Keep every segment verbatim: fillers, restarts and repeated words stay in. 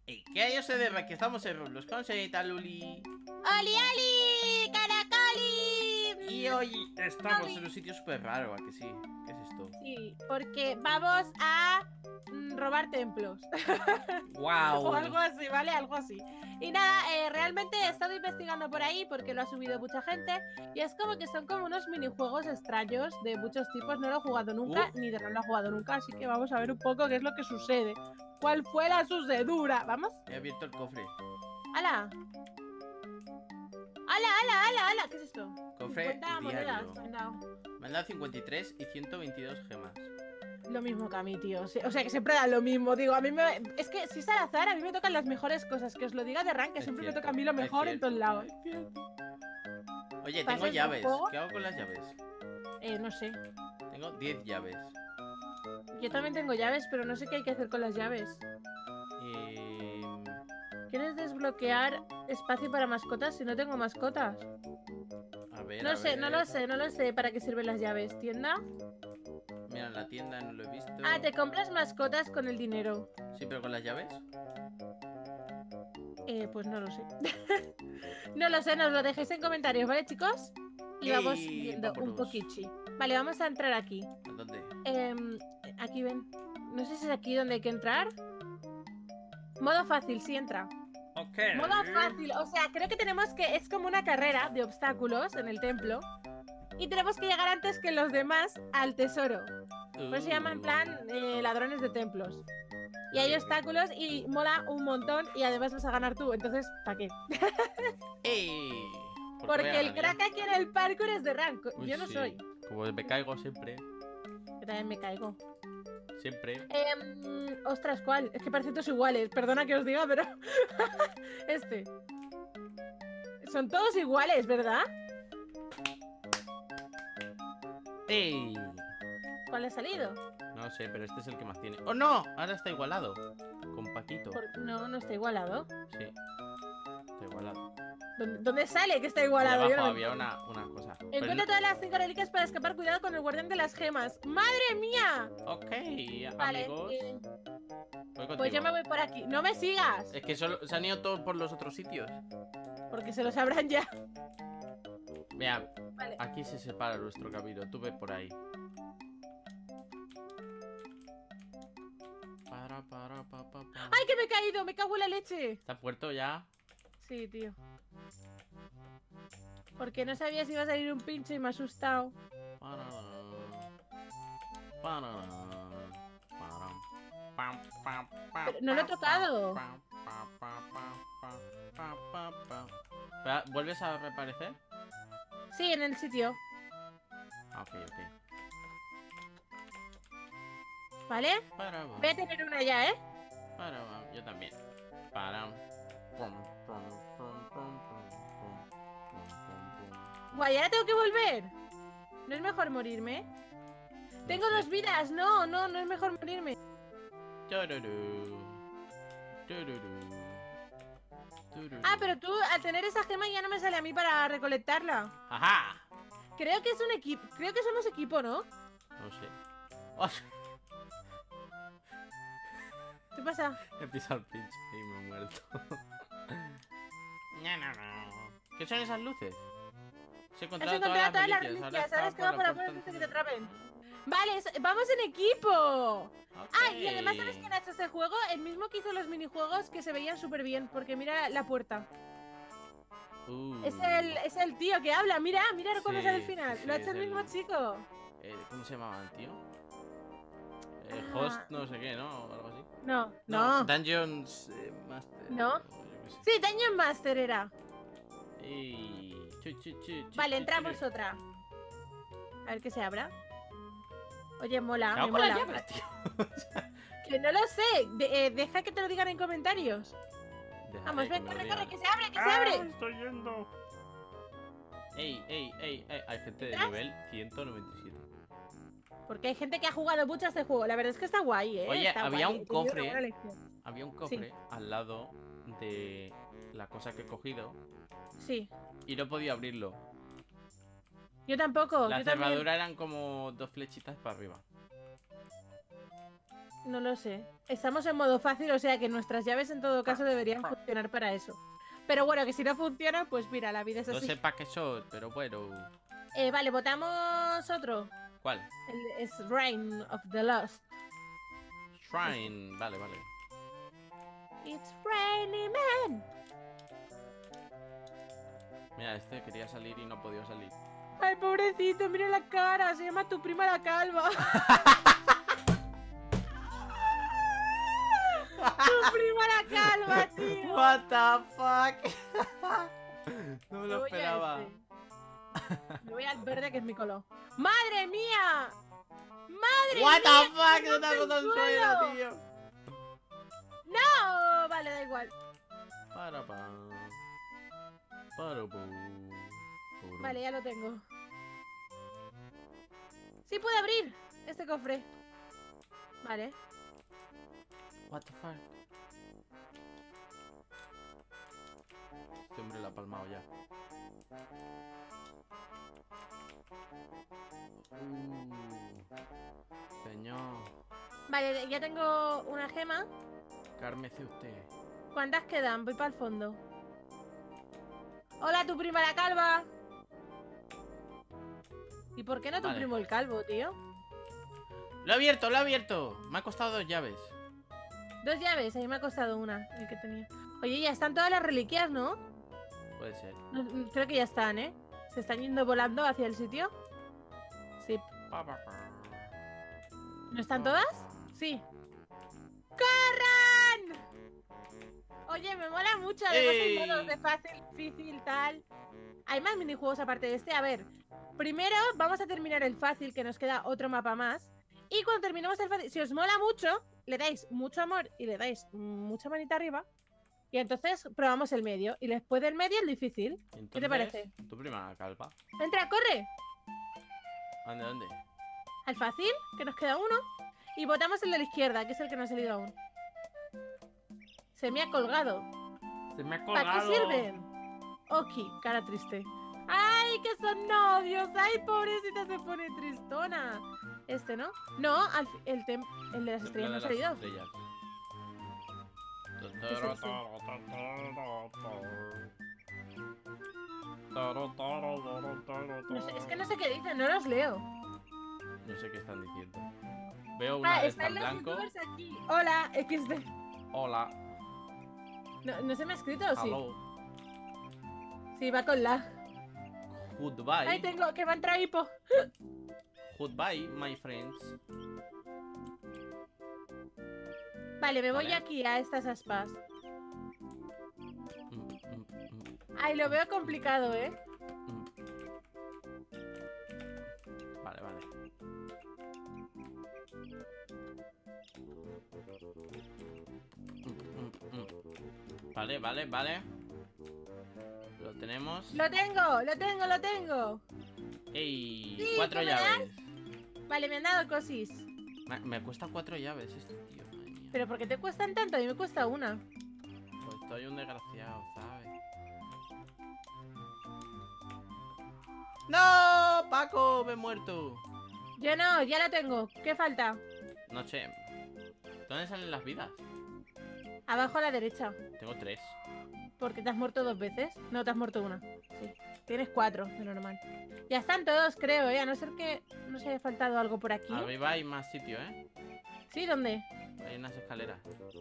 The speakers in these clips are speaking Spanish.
¿Y qué hay, O C D R? Que estamos en Roblox con señorita Luli. ¡Oli, oli! ¡Caracoli! Y hoy estamos Oli. en un sitio súper raro, ¿a que sí? ¿Qué es esto? Sí, porque vamos a mm, robar templos. ¡Wow! O algo así, ¿vale? Algo así. Y nada, eh, realmente he estado investigando por ahí porque lo ha subido mucha gente. Y es como que son como unos minijuegos extraños de muchos tipos. No lo he jugado nunca, Uh. ni de no lo he jugado nunca. Así que vamos a ver un poco qué es lo que sucede. ¿Cuál fue la sucedura? ¿Vamos? He abierto el cofre. ¡Hala! ¡Hala, hala, hala, hala! ¿Qué es esto? Cofre cincuenta monedas diario. me han dado. Me han dado cincuenta y tres y ciento veintidós gemas. Lo mismo que a mí, tío. O sea, que siempre dan lo mismo. Digo, a mí me... Es que si es al azar, a mí me tocan las mejores cosas. Que os lo diga de rank, que Es siempre cierto, me toca a mí lo es mejor en cierto, todos lados. es cierto. Oye, ¿Pasas tengo el llaves. juego? ¿Qué hago con las llaves? Eh, no sé. Tengo diez llaves. Yo también tengo llaves, pero no sé qué hay que hacer con las llaves. Eh... ¿Quieres desbloquear espacio para mascotas si no tengo mascotas? A ver, No a sé, ver. no lo sé, no lo sé para qué sirven las llaves. ¿Tienda? Mira, en la tienda no lo he visto. Ah, te compras mascotas con el dinero. Sí, pero con las llaves. Eh, pues no lo sé. No lo sé, nos lo dejéis en comentarios, ¿vale, chicos? Y vamos Ey, viendo un vámonos. poquichi. Vale, vamos a entrar aquí. ¿A dónde? Em, aquí ven. No sé si es aquí donde hay que entrar. Modo fácil, sí entra. Ok. Modo fácil, o sea, creo que tenemos que... Es como una carrera de obstáculos en el templo. Y tenemos que llegar antes que los demás al tesoro. Por eso se llama en plan eh, ladrones de templos. Y hay obstáculos y mola un montón y además vas a ganar tú. Entonces, ¿para qué? ¡Ey! ¿Por qué voy Porque a el ganar crack aquí en el parkour es de rank. yo? Uy, Yo no sí. soy. Como me caigo siempre. Yo también me caigo. Siempre. Eh, ostras, ¿cuál? Es que parecen todos iguales. Perdona que os diga, pero... Este. Son todos iguales, ¿verdad? ¡Ey! ¿Cuál ha salido? No sé, pero este es el que más tiene. ¡Oh, no! Ahora está igualado. Con Paquito. Por- No, no está igualado. Sí. Está igualado. ¿Dónde, dónde sale que está Ahí igualado? abajo Yo no lo había entiendo. una, una cosa. Pero Encuentra no- todas las cinco reliquias para escapar. Cuidado con el guardián de las gemas. ¡Madre mía! Ok, Vale, amigos. eh, Voy contigo. pues yo me voy por aquí. ¡No me sigas! Es que solo, se han ido todos por los otros sitios. Porque se lo sabrán ya. Mira, Vale. aquí se separa nuestro camino. Tú ve por ahí. Para, para, pa, pa, pa. ¡Ay, que me he caído! ¡Me cago en la leche! ¿Estás muerto ya? Sí, tío. Porque no sabía si iba a salir un pincho y me ha asustado. Para, para, para, pam, pam, pam, Pero no lo he pam, tocado. pam, pam, pam, pam, pam, pam, pam, pam. Espera, ¿vuelves a reaparecer? Sí, en el sitio. Ah, ok, ok. ¿Vale? Para, Voy a tener una ya, ¿eh? para, yo también. Para. Pum, pum, pum, pum, pum, pum, pum, pum, pum. Guay, ahora tengo que volver. ¿No es mejor morirme? Tengo sé. dos vidas. No, no, no es mejor morirme. Tururú, tururú, tururú. Ah, pero tú al tener esa gema ya no me sale a mí para recolectarla. ¡Ajá! Creo que es un equipo. Creo que somos equipo, ¿no? No sé. ¡Oh! ¿Qué pasa? He pisado el pinche y me he muerto. No, no, no. ¿Qué son esas luces? Se he Has encontrado encontrado todas las reliquias. reliquias. Ahora es que va por la puerta antes de que te puerta. atrapen. Vale, es- vamos en equipo. Ok. Ah, y además, ¿sabes quién ha hecho este juego? El mismo que hizo los minijuegos que se veían súper bien. Porque mira la puerta. Uh. Es el, es el tío que habla. Mira, mira cuando Sí, sale el final. sí, Lo ha sí, hecho el es mismo el- chico. Eh, ¿Cómo se llamaba el tío? Eh, Ah. host no sé qué, ¿no? O algo así. No, no. Dungeons eh, Master. No. o yo qué sé. Sí, Dungeon Master era. Y... chu, chu, chu, chu, Vale, chu, entramos chu. otra. A ver qué se abra. Oye, mola, ¿Qué hago me con las mola. llaves, tío? Que no lo sé. De- eh, deja que te lo digan en comentarios. Dejaré Vamos, que ven, me lo corre, digan. corre, que se abre, que se ¡Ah, abre. estoy yendo! Ey, ey, ey, ey. Hay gente de ¿Estás? nivel ciento noventa y siete. Porque hay gente que ha jugado mucho a este juego. La verdad es que está guay, ¿eh? Oye, Está había guay. un Te dio una cofre. buena lección. Había un cofre al lado de la cosa que he cogido Sí. y no podía abrirlo. Yo tampoco. La yo también. cerradura eran como dos flechitas para arriba. No lo sé. Estamos en modo fácil, o sea que nuestras llaves en todo caso deberían funcionar para eso. Pero bueno, que si no funciona, pues mira, la vida es No así. sé para qué son, pero bueno. Eh, vale, votamos otro. ¿Cuál? El Shrine of the Lost. Shrine. Vale, vale. It's raining man. Mira, este quería salir y no ha podido salir. Ay, pobrecito, mira la cara. Se llama tu prima la calva. Tu prima la calva, tío. What the fuck. No me Me lo voy a esperaba. este. Me voy al verde, que es mi color. ¡Madre mía! ¡Madre What mía! the fuck. ¡Me No te ha rompe el botado el suelo! suelo, tío. ¡No! Vale, da igual. Para pa. Para pa. Vale, ya lo tengo. Sí puede abrir este cofre. Vale. What the fuck. Este hombre la ha palmado ya. Uh, señor. Vale, ya tengo una gema. Cármese usted. ¿Cuántas quedan? Voy para el fondo. Hola, tu prima la calva. ¿Y por qué no tu Vale. primo el calvo, tío? Lo he abierto, lo he abierto. Me ha costado dos llaves. Dos llaves, a mí me ha costado una, el que tenía. Oye, ya están todas las reliquias, ¿no? Puede ser. No, no, creo que ya están, ¿eh? ¿Se están yendo volando hacia el sitio? Sí. Pa, pa, pa. ¿No están todas? Sí. ¡Corran! Oye, me mola mucho. Además hay ¡Ey! modos de fácil, difícil, tal. Hay más minijuegos aparte de este. A ver, primero vamos a terminar el fácil, que nos queda otro mapa más. Y cuando terminemos el fácil, si os mola mucho, le dais mucho amor y le dais mucha manita arriba. Y entonces probamos el medio. Y después del medio el difícil. Entonces, ¿Qué te parece? Tu prima calva. Entra, corre. ¿Dónde, dónde? Al fácil, que nos queda uno. Y votamos el de la izquierda, que es el que no ha salido aún. Se me ha colgado. Se me ha ¿Para qué colgado. sirven? Ok, cara triste. ¡Ay, que son novios! ¡Ay, pobrecita, se pone tristona! Este, ¿no? No, al fi- el, tem- el de las estrellas no ha salido. Estrellas. es ese? No sé, es que no sé qué dicen, no los leo. No sé qué están diciendo. Veo una Ah, de estas están en los blanco. youtubers aquí. Hola, equis de. Hola. No, no se me ha escrito, ¿o sí? Hello. Sí, va con la. Goodbye. Ay, tengo, que me ha entrado hipo. Goodbye, my friends. Vale, me voy Vale. aquí a estas aspas. Mm, mm, mm, Ay, lo veo complicado, ¿eh? mm. Vale, vale. Mm, mm, mm. Vale, vale, vale. Lo tenemos. Lo tengo, lo tengo, lo tengo. ¡Ey! Sí, Cuatro ¿qué me llaves. Vale, me han dado cosis. Me, me cuesta cuatro llaves esto, tío. Madre mía. ¿Pero por qué te cuestan tanto? A mí me cuesta una. Pues estoy un desgraciado, ¿sabes? ¡No! ¡Paco! ¡Me he muerto! Yo no, ya la tengo. ¿Qué falta? No sé. ¿Dónde salen las vidas? Abajo a la derecha. Tengo tres. ¿Porque te has muerto dos veces? No, te has muerto una. Sí. Tienes cuatro, de normal. Ya están todos, creo, ¿eh? A no ser que nos haya faltado algo por aquí. Arriba hay más sitio, ¿eh? ¿Sí? ¿Dónde? Hay unas escaleras.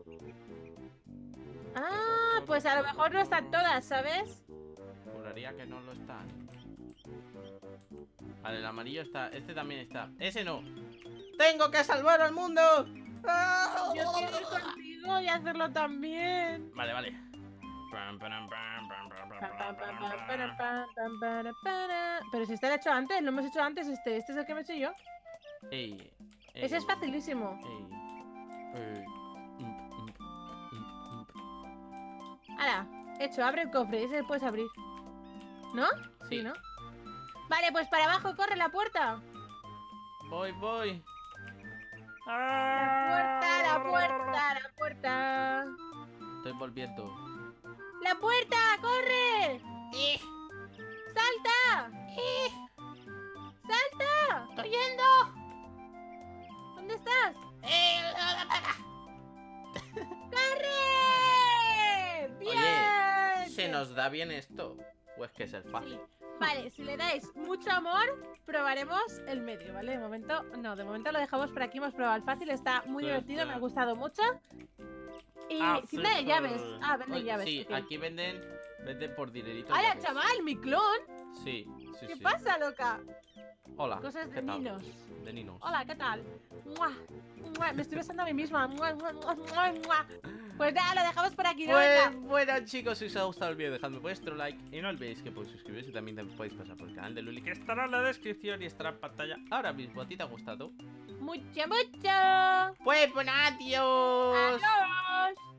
Ah, pues a lo mejor no están todas, ¿sabes? Juraría que no lo están. Vale, el amarillo está. Este también está. ¡Ese no! ¡Tengo que salvar al mundo! ¡Ah! Yo quiero ir contigo y hacerlo también. Vale, vale. Pam, pam, pam, pam, pam, pam, Pa, pa, pa, pam, pa, pam, para, pam. pa, pam, para, para. Pero si este lo he hecho antes, lo hemos hecho antes este. Este es el que me he hecho yo. Ey, ey, Ese es facilísimo. ey, ey. Mm, mm, mm, mm. Ahora, hecho, abre el cofre. Ese lo puedes abrir. ¿No? Sí, Sí. ¿no? Vale, pues para abajo, corre la puerta. Voy, voy. La puerta, la puerta, la puerta. Estoy volviendo. ¡La puerta! ¡Corre! ¡Salta! ¡Salta! ¡Estoy yendo! ¿Dónde estás? ¡Eh! ¡Corre! ¡Bien! Oye, ¿se nos da bien esto? ¿O es que es el fácil? Sí. Vale, si le dais mucho amor, probaremos el medio, ¿vale? De momento, no, de momento lo dejamos por aquí. Hemos probado el fácil, está muy Sí, divertido, sí. me ha gustado mucho. Y Ah, cinta de sí, llaves. sí. Ah, venden Oye, llaves. Sí, ok. aquí venden, venden por dinerito. ¡Hala, llaves. chaval! ¡Mi clon! Sí, sí, ¿Qué sí. pasa, loca? Hola. Cosas de ¿qué tal? ninos. De ninos. Hola, ¿qué tal? ¡Mua! ¡Mua! Me estoy besando a mí misma. ¡Mua, mua, mua, mua, mua! Pues nada, lo dejamos por aquí, ¿no? Pues Venga. bueno, chicos, si os ha gustado el vídeo, dejadme vuestro like y no olvidéis que podéis suscribiros y también te podéis pasar por el canal de Luli, que estará en la descripción y estará en pantalla ahora mismo. ¿A ti te ha gustado? Mucho, mucho. Pues bueno, adiós. Adiós.